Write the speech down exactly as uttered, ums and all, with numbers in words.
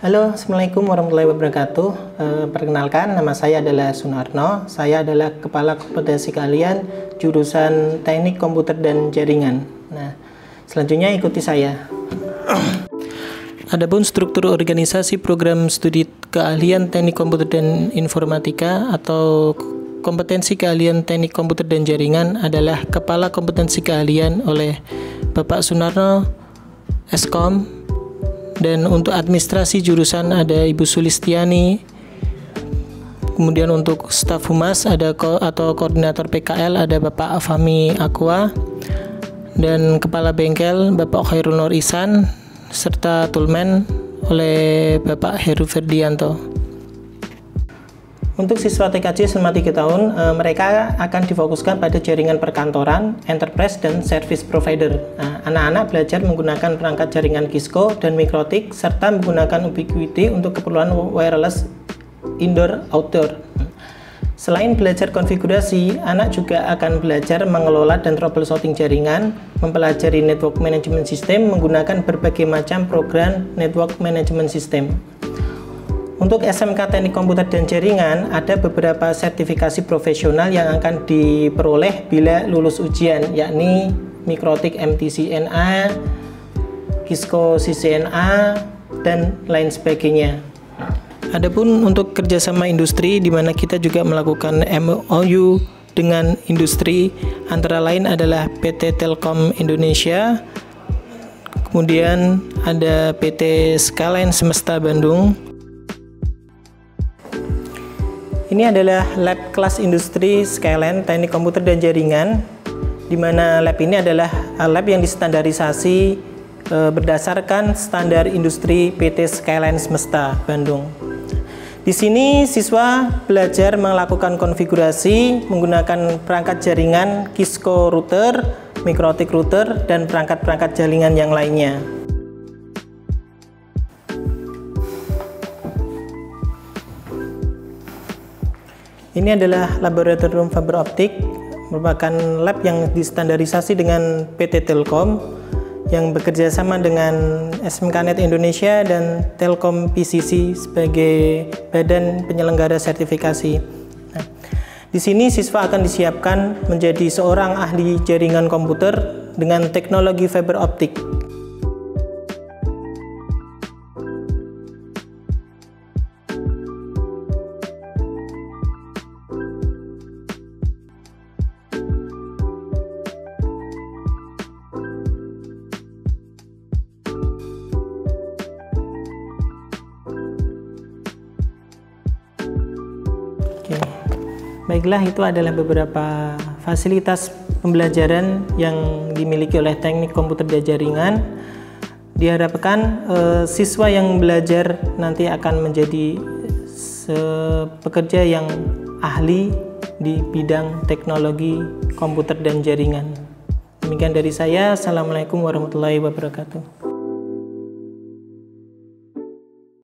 Halo, Assalamualaikum warahmatullahi wabarakatuh. E, perkenalkan, nama saya adalah Sunarno. Saya adalah Kepala Kompetensi Keahlian jurusan Teknik Komputer dan Jaringan. Nah, selanjutnya ikuti saya. Adapun struktur organisasi program studi keahlian Teknik Komputer dan Informatika atau Kompetensi Keahlian Teknik Komputer dan Jaringan adalah Kepala Kompetensi Keahlian oleh Bapak Sunarno, Eskom. Dan untuk administrasi jurusan ada Ibu Sulistiani. Kemudian untuk staf humas ada ko atau koordinator P K L ada Bapak Fahmi Aqua. Dan kepala bengkel Bapak Khairul Nur Ihsan, serta tulmen oleh Bapak Heru Ferdianto. Untuk siswa T K J selama tiga tahun, e, mereka akan difokuskan pada jaringan perkantoran, enterprise, dan service provider. Anak-anak nah, belajar menggunakan perangkat jaringan Cisco dan Mikrotik, serta menggunakan Ubiquiti untuk keperluan wireless indoor-outdoor. Selain belajar konfigurasi, anak juga akan belajar mengelola dan troubleshooting jaringan, mempelajari network management system menggunakan berbagai macam program network management system. Untuk S M K Teknik Komputer dan Jaringan, ada beberapa sertifikasi profesional yang akan diperoleh bila lulus ujian, yakni Mikrotik M T C N A, Cisco C C N A, dan lain sebagainya. Adapun untuk kerjasama industri, di mana kita juga melakukan M O U dengan industri, antara lain adalah P T Telkom Indonesia, kemudian ada P T Skyline Semesta Bandung. Ini adalah lab kelas industri Skyline Teknik Komputer dan Jaringan, di mana lab ini adalah lab yang distandarisasi e, berdasarkan standar industri P T Skyline Semesta Bandung. Di sini siswa belajar melakukan konfigurasi menggunakan perangkat jaringan Cisco router, Mikrotik router, dan perangkat-perangkat jaringan yang lainnya. Ini adalah laboratorium fiber optik, merupakan lab yang distandarisasi dengan P T Telkom yang bekerja sama dengan S M K Net Indonesia dan Telkom P C C sebagai badan penyelenggara sertifikasi. Nah, di sini siswa akan disiapkan menjadi seorang ahli jaringan komputer dengan teknologi fiber optik. Oke. Baiklah, itu adalah beberapa fasilitas pembelajaran yang dimiliki oleh Teknik Komputer dan Jaringan. Diharapkan eh, siswa yang belajar nanti akan menjadi pekerja yang ahli di bidang teknologi komputer dan jaringan. Demikian dari saya. Assalamualaikum warahmatullahi wabarakatuh.